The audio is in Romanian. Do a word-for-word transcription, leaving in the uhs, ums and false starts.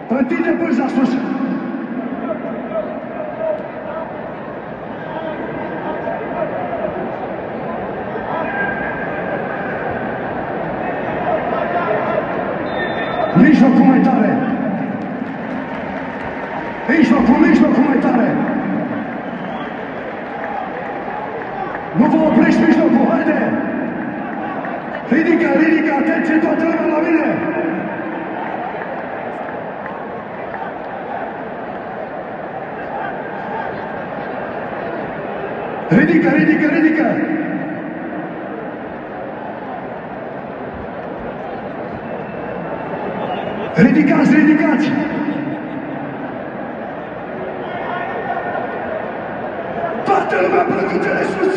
Întinde pânza sus. Mijlocul mai tare. Mijlocul, mijlocul mai tare. Nu vă oprești mijlocul, haide! Ridică, ridică, atenție, toată lumea la mine! Ridică, ridică, ridică! Ridicați, ridicați! Toată lumea plăcutele sus!